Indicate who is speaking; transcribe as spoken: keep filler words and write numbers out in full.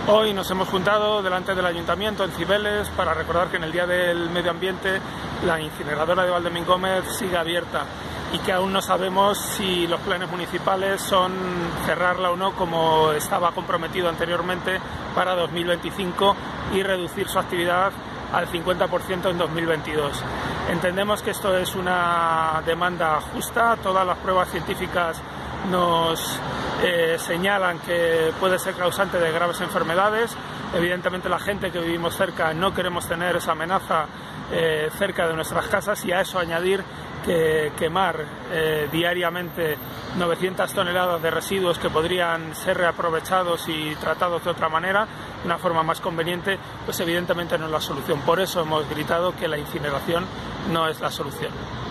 Speaker 1: Hoy nos hemos juntado delante del Ayuntamiento en Cibeles para recordar que en el Día del Medio Ambiente la incineradora de Valdemín Gómez sigue abierta y que aún no sabemos si los planes municipales son cerrarla o no, como estaba comprometido anteriormente para dos mil veinticinco, y reducir su actividad al cincuenta por ciento en dos mil veintidós. Entendemos que esto es una demanda justa. Todas las pruebas científicas nos eh, señalan que puede ser causante de graves enfermedades. Evidentemente la gente que vivimos cerca no queremos tener esa amenaza eh, cerca de nuestras casas, y a eso añadir que quemar eh, diariamente novecientas toneladas de residuos que podrían ser reaprovechados y tratados de otra manera, de una forma más conveniente, pues evidentemente no es la solución. Por eso hemos gritado que la incineración no es la solución.